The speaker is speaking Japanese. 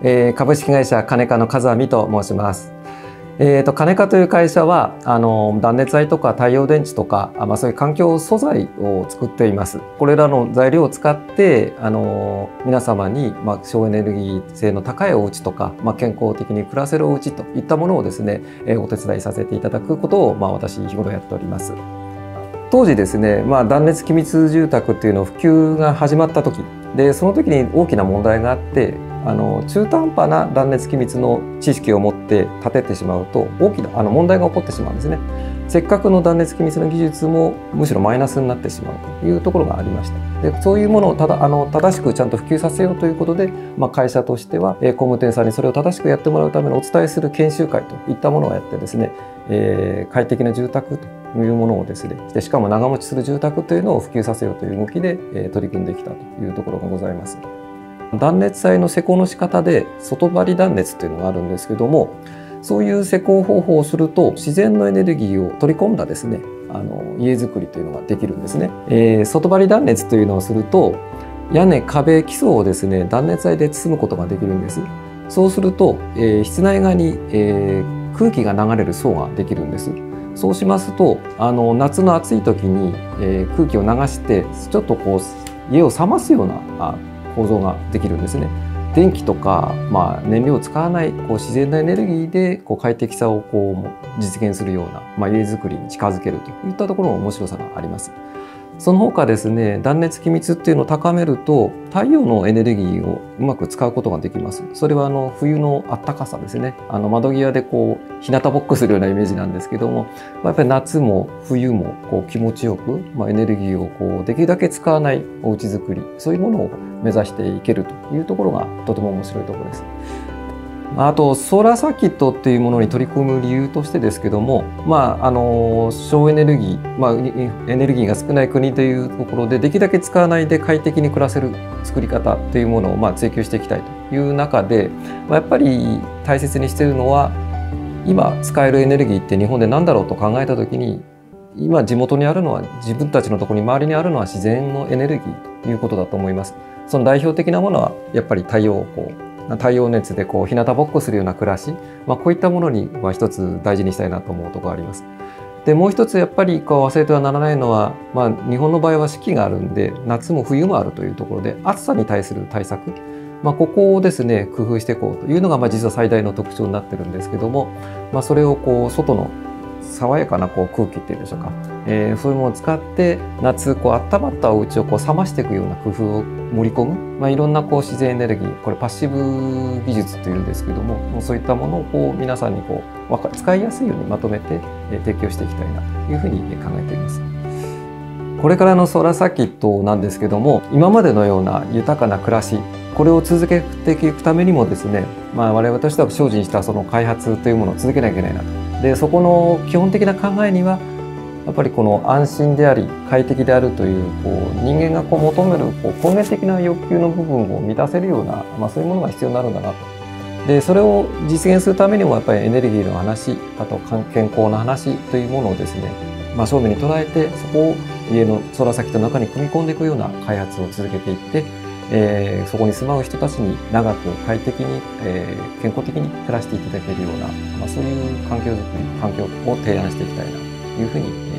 株式会社カネカの風見と申します。カネカという会社は断熱材とか太陽電池とか、そういう環境素材を作っています。これらの材料を使って皆様に、省エネルギー性の高いお家とか、健康的に暮らせるお家といったものをですね、お手伝いさせていただくことを、私日頃やっております。当時ですね、断熱機密住宅っていうの普及が始まった時で、その時に大きな問題があって、中途半端な断熱機密の知識を持って建ててしまうと大きな問題が起こってしまうんですね。せっかくの断熱機密の技術もむしろマイナスになってしまうというところがありました。でそういうものを正しくちゃんと普及させようということで、会社としては工務店さんにそれを正しくやってもらうためのお伝えする研修会といったものをやってですね、快適な住宅というものをですね、しかも長持ちする住宅というのを普及させようという動きで取り組んできたというところがございます。断熱材の施工の仕方で外張り断熱というのがあるんですけども、そういう施工方法をすると自然のエネルギーを取り込んだですね、家づくりというのができるんですね。外張り断熱というのをすると屋根、壁、基礎をですね断熱材で包むことができるんです。そうすると、室内側に、空気が流れる層ができるんです。そうしますと夏の暑い時に、空気を流してちょっと家を冷ますような構造ができるんですね。電気とか、燃料を使わない自然なエネルギーで快適さを実現するような、家づくりに近づけるといったところの面白さがあります。その他ですね、断熱気密っていうのを高めると太陽のエネルギーをうまく使うことができます。それは冬のあったかさですね。窓際で日向ぼっこするようなイメージなんですけども、やっぱり夏も冬も気持ちよく、エネルギーをできるだけ使わないお家づくり、そういうものを目指していけるというところがとても面白いところです。あとソーラーサーキットっていうものに取り組む理由としてですけども、省エネルギー、エネルギーが少ない国というところでできるだけ使わないで快適に暮らせる作り方というものを追求していきたいという中で、やっぱり大切にしているのは、今使えるエネルギーって日本で何だろうと考えた時に、今地元にあるのは、自分たちのところに周りにあるのは自然のエネルギーということだと思います。その代表的なものはやっぱり太陽熱で日向ぼっこするような暮らし、こういったものに一つ大事にしたいなと思うところがあります。でもう一つやっぱり忘れてはならないのは、日本の場合は四季があるんで夏も冬もあるというところで、暑さに対する対策、ここをですね工夫していこうというのが実は最大の特徴になってるんですけども、それを外の爽やかな空気っていうんでしょうか、そういうものを使って夏温まったお家を冷ましていくような工夫を盛り込む、いろんな自然エネルギー、これパッシブ技術というんですけども、そういったものを皆さんに使いやすいようにまとめて提供していきたいなというふうに考えています。これからのソーラーサーキットなんですけども、今までのような豊かな暮らし、これを続けていくためにもですね、我々としては精進したその開発というものを続けなきゃいけないなと。でそこの基本的な考えにはやっぱり安心であり快適であるという人間が求める根源的な欲求の部分を満たせるような、そういうものが必要になるんだなと。でそれを実現するためにもやっぱりエネルギーの話、あと健康の話というものをですね、正面に捉えて、そこを家のソーラーサーキットの中に組み込んでいくような開発を続けていって、そこに住まう人たちに長く快適に、健康的に暮らしていただけるような、そういう環境づくり、環境を提案していきたいなというふうに